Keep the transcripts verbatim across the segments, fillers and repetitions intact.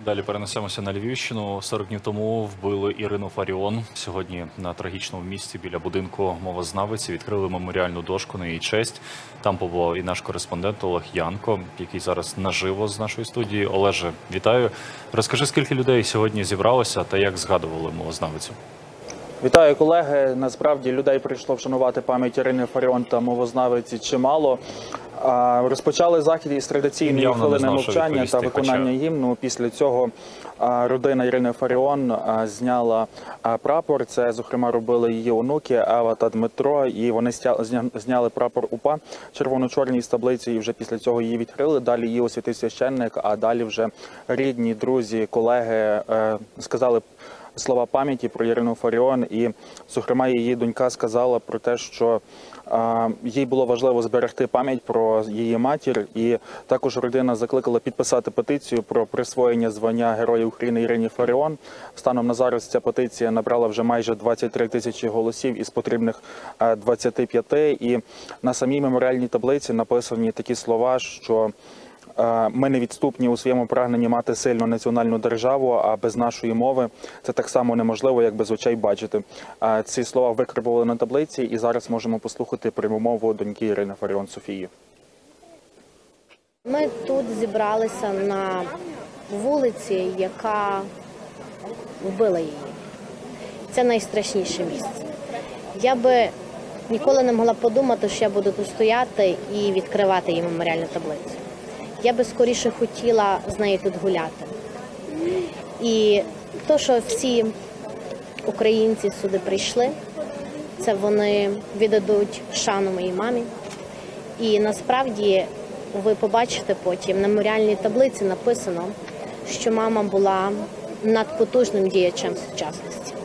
Далі перенесемося на Львівщину. сорок днів тому вбили Ірину Фаріон. Сьогодні на трагічному місці біля будинку мовознавиці відкрили меморіальну дошку на її честь. Там побував і наш кореспондент Олег Янко, який зараз наживо з нашої студії. Олеже, вітаю. Розкажи, скільки людей сьогодні зібралося та як згадували мовознавицю? Вітаю, колеги. Насправді людей прийшло вшанувати пам'ять Ірини Фаріон та мовознавиці чимало. Розпочали захід із традиційної хвилини мовчання та виконання гімну. Після цього родина Ірини Фаріон зняла прапор. Це, зокрема, робили її онуки Ева та Дмитро. І вони зняли прапор УПА червоно-чорній з таблиці і вже після цього її відкрили. Далі її освятив священник, а далі вже рідні, друзі, колеги сказали слова пам'яті про Ірину Фаріон. І, зокрема, її донька сказала про те, що а, їй було важливо зберегти пам'ять про її матір. І також родина закликала підписати петицію про присвоєння звання Героя України Ірині Фаріон. Станом на зараз ця петиція набрала вже майже двадцять три тисячі голосів із потрібних двадцяти п'яти. І на самій меморіальній таблиці написані такі слова, що ми невідступні у своєму прагненні мати сильну національну державу, а без нашої мови це так само неможливо, як без очей бачити. Ці слова викарбували на таблиці, і зараз можемо послухати пряму мову доньки Ірини Фаріон Софії. Ми тут зібралися на вулиці, яка вбила її. Це найстрашніше місце. Я би ніколи не могла подумати, що я буду тут стояти і відкривати її меморіальну таблицю. Я би скоріше хотіла з нею тут гуляти. І то, що всі українці сюди прийшли, це вони віддадуть шану моїй мамі. І насправді ви побачите потім, на меморіальній таблиці написано, що мама була надпотужним діячем сучасності.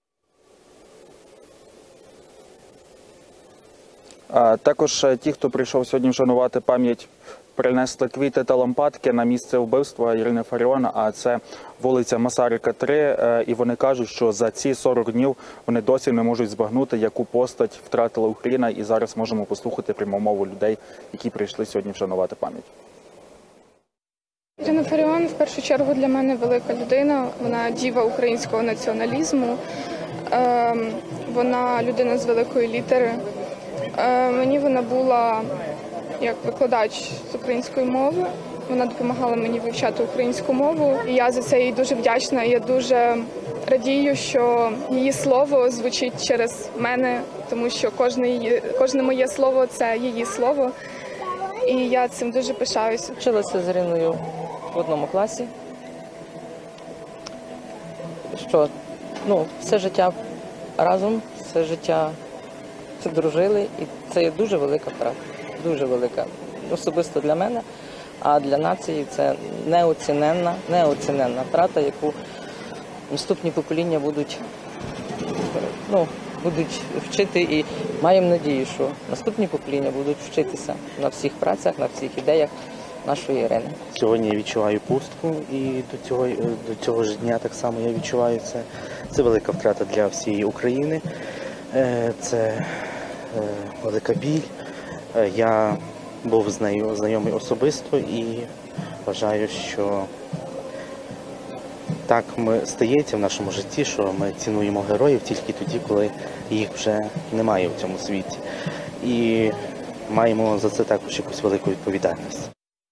Також ті, хто прийшов сьогодні вшанувати пам'ять, принесли квіти та лампадки на місце вбивства Ірини Фаріон, а це вулиця Масарика, три, і вони кажуть, що за ці сорок днів вони досі не можуть збагнути, яку постать втратила Україна, і зараз можемо послухати пряму мову людей, які прийшли сьогодні вшанувати пам'ять. Ірина Фаріон в першу чергу для мене велика людина, вона діва українського націоналізму, вона людина з великої літери. Мені вона була як викладач з української мови, вона допомагала мені вивчати українську мову. І я за це їй дуже вдячна, я дуже радію, що її слово звучить через мене, тому що кожне, її, кожне моє слово – це її слово, і я цим дуже пишаюся. Вчилася з Іриною в одному класі, що ну, все життя разом, все життя це дружили, і це є дуже велика втрата. Дуже велика, особисто для мене, а для нації це неоціненна, неоціненна втрата, яку наступні покоління будуть, ну, будуть вчити, і маємо надію, що наступні покоління будуть вчитися на всіх працях, на всіх ідеях нашої Ірини. Сьогодні я відчуваю пустку, і до цього, до цього ж дня так само я відчуваю це. Це велика втрата для всієї України, це велика біль. Я був з нею знайомий особисто і вважаю, що так ми стається в нашому житті, що ми цінуємо героїв тільки тоді, коли їх вже немає в цьому світі. І маємо за це також якусь велику відповідальність.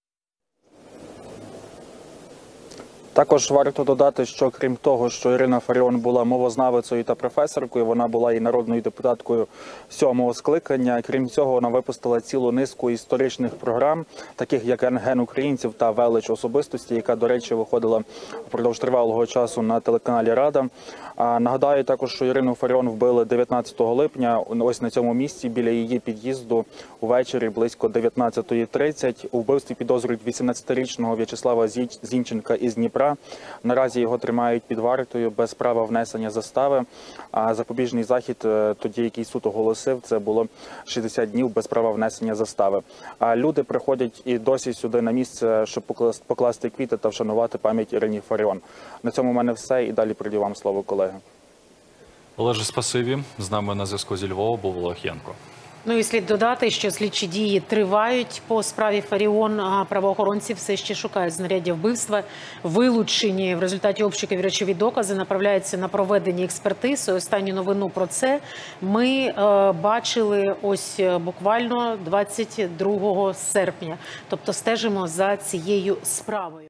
Також варто додати, що крім того, що Ірина Фаріон була мовознавицею та професоркою, вона була і народною депутаткою сьомого скликання. Крім цього, вона випустила цілу низку історичних програм, таких як «Ген українців» та «Велич особистості», яка, до речі, виходила впродовж тривалого часу на телеканалі «Рада». А нагадаю також, що Ірину Фаріон вбили дев'ятнадцятого липня, ось на цьому місці, біля її під'їзду, увечері близько дев'ятнадцятої тридцять. У вбивстві підозрюють вісімнадцятирічного В'ячеслава Зінченка із Дніпра. Наразі його тримають під вартою без права внесення застави. А запобіжний захід, тоді який суд оголосив, це було шістдесят днів без права внесення застави. А люди приходять і досі сюди на місце, щоб покласти квіти та вшанувати пам'ять Ірині Фаріон. На цьому в мене все, і далі передаю вам слово, колеги. Олеже, спасибі. З нами на зв'язку зі Львова був Олег Янко. Ну і слід додати, що слідчі дії тривають по справі Фаріон. А правоохоронці все ще шукають знаряддя вбивства. Вилучені в результаті обшуків речові докази направляються на проведення експертиз. Останню новину про це ми е, бачили ось буквально двадцять другого серпня. Тобто стежимо за цією справою.